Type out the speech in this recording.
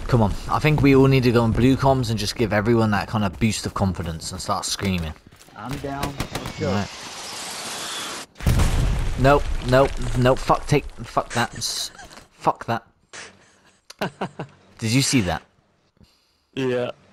Come on, I think we all need to go on blue comms and just give everyone that kind of boost of confidence and start screaming. I'm down. Let's go. Right. Nope, nope, nope. Fuck that. Fuck that. Did you see that? Yeah.